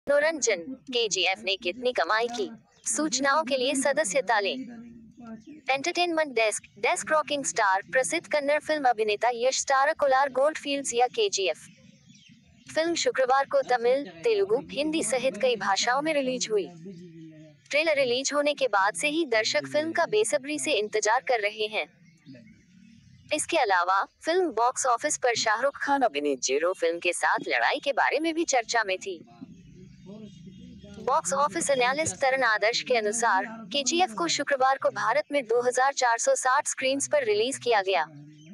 मनोरंजन, केजीएफ ने कितनी कमाई की? सूचनाओं के लिए सदस्यता लें। Entertainment desk. Desk rocking star, प्रसिद्ध कन्नड़ फिल्म अभिनेता यश स्टारर कोलार गोल्डफील्ड्स या केजीएफ फिल्म शुक्रवार को तमिल, तेलुगु, हिंदी सहित कई भाषाओं में रिलीज हुई। ट्रेलर रिलीज होने के बाद से ही दर्शक फिल्म का बेसब्री से इंतजार कर रहे हैं। इसके अलावा फिल्म बॉक्स ऑफिस पर शाहरुख खान अभिनीत जीरो फिल्म के साथ लड़ाई के बारे में भी चर्चा में थी। Box office analyst Taran Adarsh के अनुसार केजीएफ को शुक्रवार को भारत में 2460 स्क्रीन्स पर रिलीज किया गया।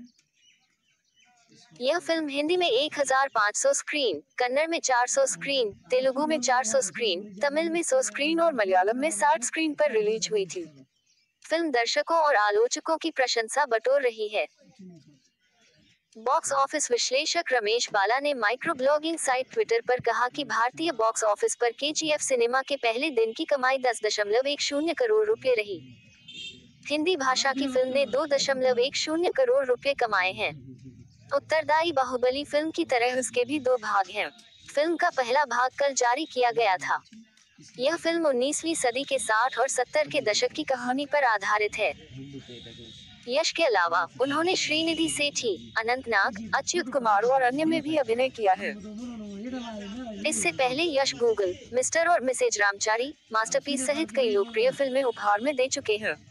यह फिल्म हिंदी में 1500 स्क्रीन, कन्नड़ में 400 स्क्रीन, तेलुगु में 400 स्क्रीन, तमिल में 100 स्क्रीन और मलयालम में 60 स्क्रीन पर रिलीज हुई थी। फिल्म दर्शकों और आलोचकों की प्रशंसा बटोर रही है। बॉक्स ऑफिस विश्लेषक रमेश बाला ने माइक्रो ब्लॉगिंग साइट ट्विटर पर कहा कि भारतीय बॉक्स ऑफिस पर केजीएफ सिनेमा के पहले दिन की कमाई 10.10 करोड़ रुपए रही। हिंदी भाषा की फिल्म ने 2.10 करोड़ रुपए कमाए हैं। उत्तरदायी बाहुबली फिल्म की तरह इसके भी 2 भाग हैं। फिल्म का पहला भाग कल जारी किया गया था। यह फिल्म 19वीं सदी के 60 और 70 के दशक की कहानी पर आधारित है। यश के अलावा उन्होंने श्रीनिधि सेठी, अनंतनाग, अच्युत कुमार और अन्य में भी अभिनय किया है। इससे पहले यश गूगल, मिस्टर और मिसेज रामचारी, मास्टरपीस सहित कई लोकप्रिय फिल्में उपहार में दे चुके हैं।